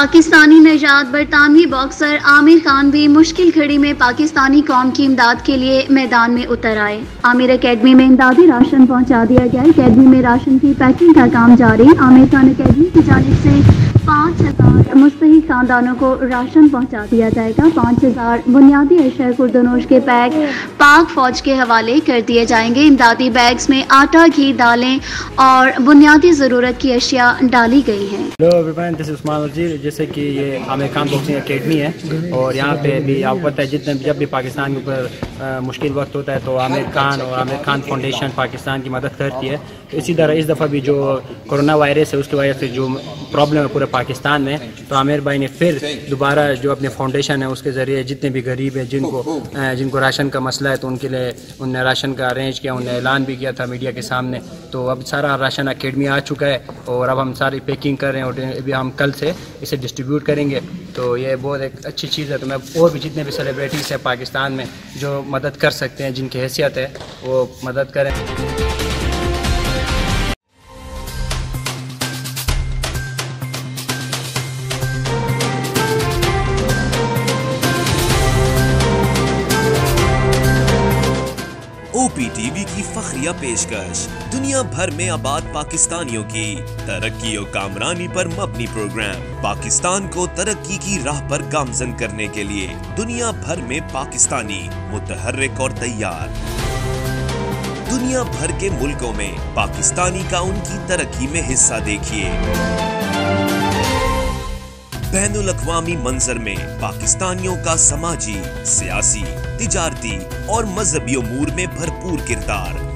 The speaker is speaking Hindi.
पाकिस्तानी नजात बरतानवी बॉक्सर आमिर खान भी मुश्किल घड़ी में पाकिस्तानी कौम की इमदाद के लिए मैदान में उतर आए। आमिर अकेडमी में इमदादी राशन पहुंचा दिया गया। अकेडमी में राशन की पैकिंग का काम जारी। आमिर खान अकेडमी की जानिब से 5000 मुस्तहिक खानदानों को राशन पहुंचा दिया जाएगा। 5000 बुनियादी अशिया खुर्दनोश के पैक पाक फौज के हवाले कर दिए जाएंगे। इमदादी बैग्स में आटा, घी, दालें और बुनियादी ज़रूरत की अशिया डाली गई हैं। जैसे कि ये आमिर खान बॉक्सिंग एकेडमी है और यहाँ पे भी आपको पता है जितने जब भी पाकिस्तान के ऊपर मुश्किल वक्त होता है तो आमिर खान और आमिर खान फाउंडेशन पाकिस्तान की मदद करती है। तो इसी तरह इस दफ़ा भी जो कोरोना वायरस है उसकी वजह से जो प्रॉब्लम है पूरे पाकिस्तान में, तो आमिर भाई ने फिर दोबारा जो अपने फाउंडेशन है उसके ज़रिए जितने भी गरीब हैं जिनको राशन का मसला है तो उनके लिए उनने राशन का अरेंज किया। उन्होंने ऐलान भी किया था मीडिया के सामने। तो अब सारा राशन एकेडमी आ चुका है और अब हम सारी पैकिंग कर रहे हैं और अभी हम कल से इसे डिस्ट्रीब्यूट करेंगे। तो ये बहुत एक अच्छी चीज़ है। तो मैं और भी जितने भी सेलिब्रिटीज़ हैं पाकिस्तान में जो मदद कर सकते हैं, जिनकी हैसियत है वो मदद करें। OPTV की फखरिया पेशकश दुनिया भर में आबाद पाकिस्तानियों की तरक्की और कामरानी पर मबनी प्रोग्राम पाकिस्तान को तरक्की की राह पर गामजन करने के लिए दुनिया भर में पाकिस्तानी मुतहर्रिक और तैयार। दुनिया भर के मुल्कों में पाकिस्तानी का उनकी तरक्की में हिस्सा देखिए। बैनुल अक़वामी मंजर में पाकिस्तानियों का समाजी, सियासी, तिजारती और मजहबी उमूर में भरपूर किरदार।